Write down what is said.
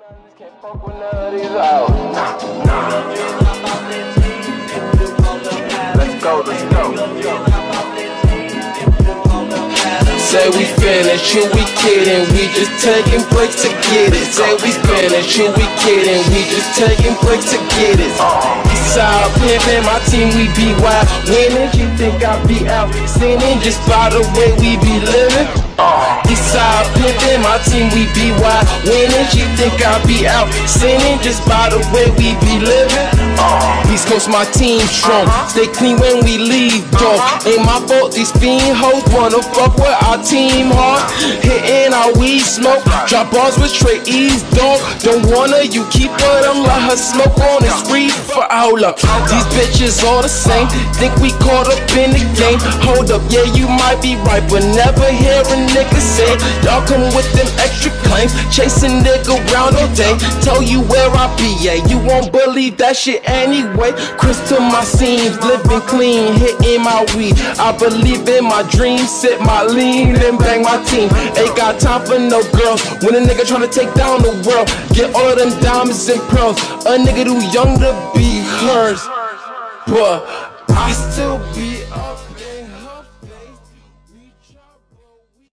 Let's go, let's go. Say we finished, you we kidding, we just taking breaks to get it. Say we finished, you we kidding, we just taking breaks to get it. Eastside pimpin', my team we be wild winning. You think I be out sinning just by the way we be living? Eastside pimpin', my team we be wild winning. You think I be out sinning just by the way we be living? East Coast, my team strong, stay clean when we leave, dog. Ain't my fault these fiend hoes wanna fuck with our team hard. Hitting our weed smoke, drop bars with Trey Ease, dog. Don't wanna, you keep with them, let her smoke on this reefer. Hold up, these bitches all the same, think we caught up in the game. Hold up, yeah you might be right, but never hear a nigga say y'all come with them extra claims, chasing nigga round all day. Tell you where I be, yeah, you won't believe that shit anyway. Crystal my seams, living clean, hitting my weed. I believe in my dreams, sip my lean and bang my team. Ain't got time for no girls, when a nigga tryna take down the world, get all of them diamonds and pearls. A nigga too young to be hers, but I still be up.